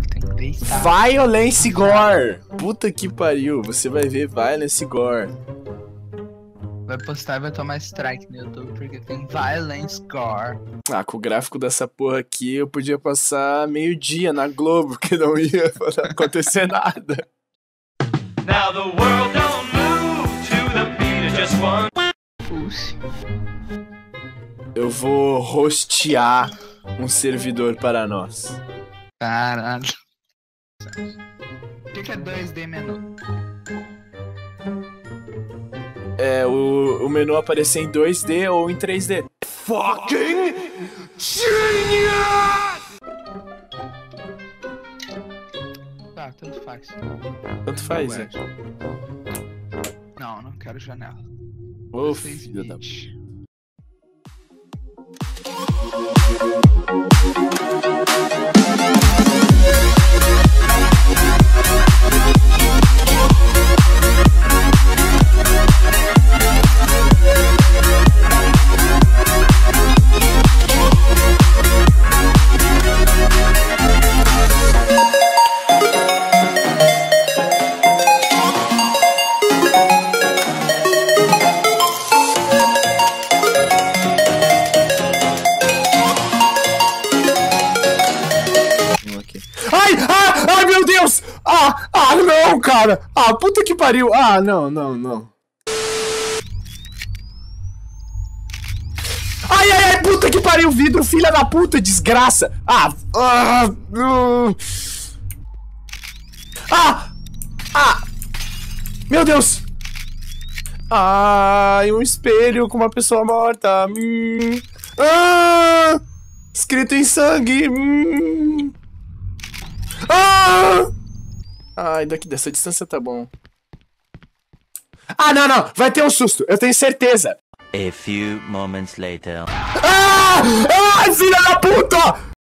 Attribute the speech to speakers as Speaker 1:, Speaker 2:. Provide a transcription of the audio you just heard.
Speaker 1: tem que deitar.
Speaker 2: Violence Gore. Puta que pariu. Você vai ver Violence Gore.
Speaker 1: Vai postar e vai tomar strike no YouTube porque tem Violence Gore.
Speaker 2: Ah, com o gráfico dessa porra aqui, eu podia passar meio-dia na Globo, que não ia acontecer nada.
Speaker 3: Now the world don't move to the beat of just one.
Speaker 1: Pulse.
Speaker 2: Eu vou hostear um servidor para nós.
Speaker 1: Caralho. O que é 2D menu?
Speaker 2: É, o menu aparecer em 2D ou em 3D.
Speaker 3: Fucking genius!
Speaker 1: Tá, tanto faz.
Speaker 2: Tanto faz, né?
Speaker 1: Não quero janela.
Speaker 2: Ô,
Speaker 1: Fez
Speaker 2: filho da...
Speaker 1: beat.
Speaker 2: Ai, meu Deus! Não, cara! Puta que pariu! Não. Ai, puta que pariu! Vidro, filha da puta, desgraça! Meu Deus! Um espelho com uma pessoa morta. Escrito em sangue. Daqui dessa distância tá bom. Não, vai ter um susto, eu tenho certeza.
Speaker 4: A few moments later.
Speaker 2: Filha da puta!